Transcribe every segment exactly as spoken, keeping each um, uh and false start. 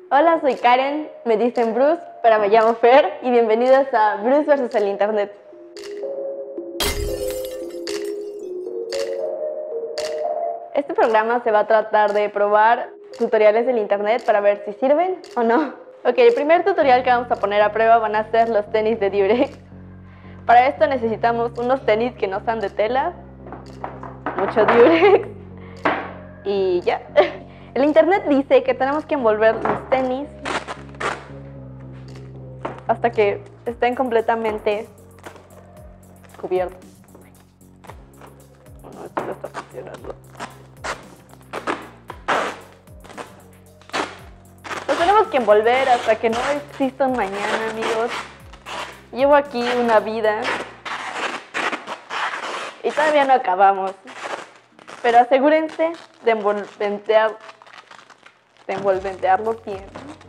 Hola, soy Karen, me dicen Bruce, pero me llamo Fer y bienvenidos a Bruce versus el Internet. Este programa se va a tratar de probar tutoriales del Internet para ver si sirven o no. Ok, el primer tutorial que vamos a poner a prueba van a ser los tenis de Durex. Para esto necesitamos unos tenis que no sean de tela, mucho Durex y ya. El Internet dice que tenemos que envolver los tenis hasta que estén completamente cubiertos. No, esto no está funcionando. Los tenemos que envolver hasta que no exista un mañana, amigos. Llevo aquí una vida y todavía no acabamos. Pero asegúrense de envolventear, de envolventearlo bien.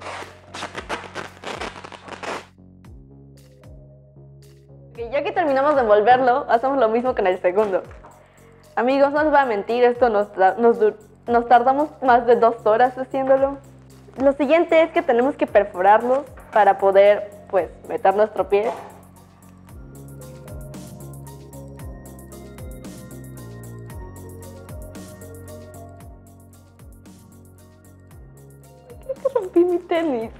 Okay, ya que terminamos de envolverlo, hacemos lo mismo con el segundo. Amigos, no les voy a mentir, esto nos, nos, nos tardamos más de dos horas haciéndolo. Lo siguiente es que tenemos que perforarlos para poder, pues, meter nuestro pie. Creo que rompí mi tenis.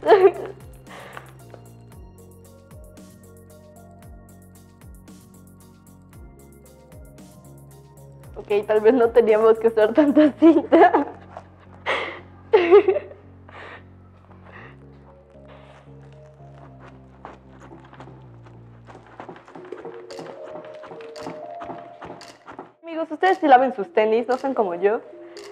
Ok, tal vez no teníamos que usar tanta cinta. Amigos, ustedes si laven sus tenis, no son como yo.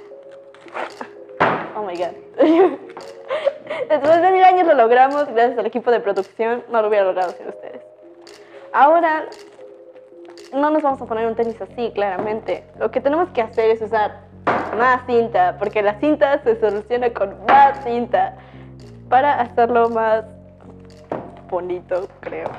Oh my god. Después de mil años lo logramos, gracias al equipo de producción. No lo hubiera logrado sin ustedes. Ahora, no nos vamos a poner un tenis así, claramente. Lo que tenemos que hacer es usar más cinta, porque la cinta se soluciona con más cinta para hacerlo más bonito, creo.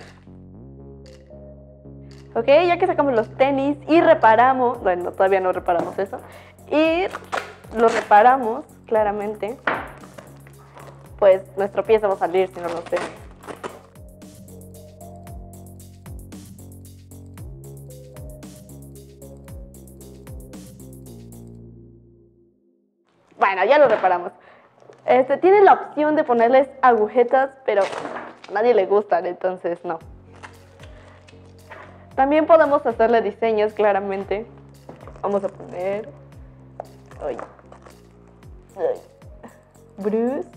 Ok, ya que sacamos los tenis y reparamos, bueno, todavía no reparamos eso, y lo reparamos, claramente, pues nuestro pie se va a salir si no los tenis. Bueno, ya lo reparamos. Este, tiene la opción de ponerles agujetas, pero a nadie le gustan, entonces no. También podemos hacerle diseños, claramente. Vamos a poner... Ay. Ay. Bruce.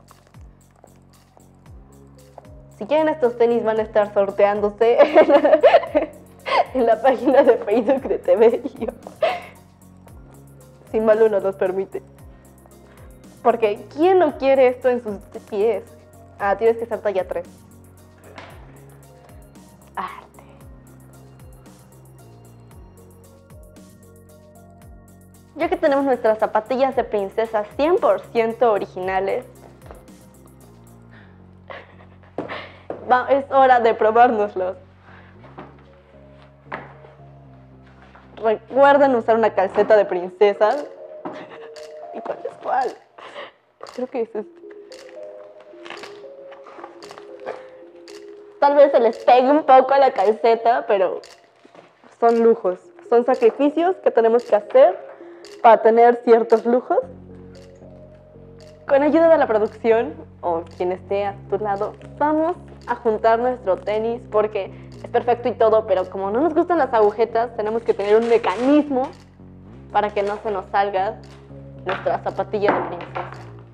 Si quieren estos tenis van a estar sorteándose en la página de Facebook de T V I O. Si Malu no nos permite. Porque ¿quién no quiere esto en sus pies? Ah, tienes que ser talla tres. Arte. Ya que tenemos nuestras zapatillas de princesa cien por ciento originales, es hora de probárnoslos. Recuerden usar una calceta de princesa. ¿Y cuál es cuál? Creo que es este. Tal vez se les pegue un poco a la calceta, pero son lujos. Son sacrificios que tenemos que hacer para tener ciertos lujos. Con ayuda de la producción, o quien esté a tu lado, vamos a juntar nuestro tenis porque es perfecto y todo, pero como no nos gustan las agujetas, tenemos que tener un mecanismo para que no se nos salga nuestra zapatilla de princesa.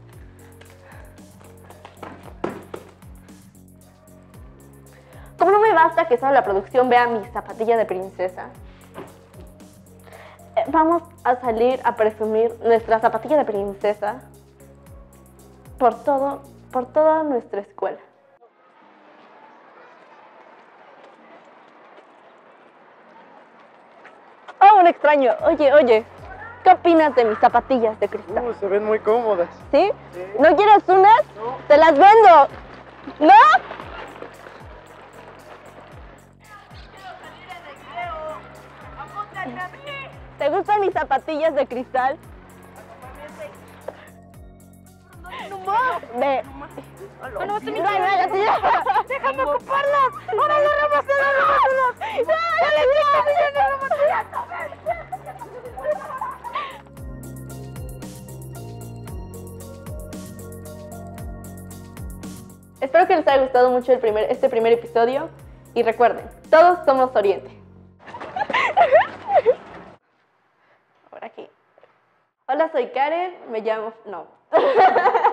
Como no me basta que solo la producción vea mi zapatilla de princesa, vamos a salir a presumir nuestra zapatilla de princesa por todo, por toda nuestra escuela. Oh, un extraño. Oye, oye, ¿qué opinas de mis zapatillas de cristal? Uh, se ven muy cómodas. ¿Sí? Sí. ¿No quieres unas? No. ¡Te las vendo! ¿No? ¿Te gustan mis zapatillas de cristal? No más. Ve. Bueno, vas a mi Vaya, vaya, sí, ya. ¡Déjame ocuparlas! ¡Ahora no remáselas, remáselas! ¡Ya, ya le dije, ya no remáselas! Espero que les haya gustado mucho el primer, este primer episodio. Y recuerden, todos somos Oriente. Por aquí. Hola, soy Karen. Me llamo... No.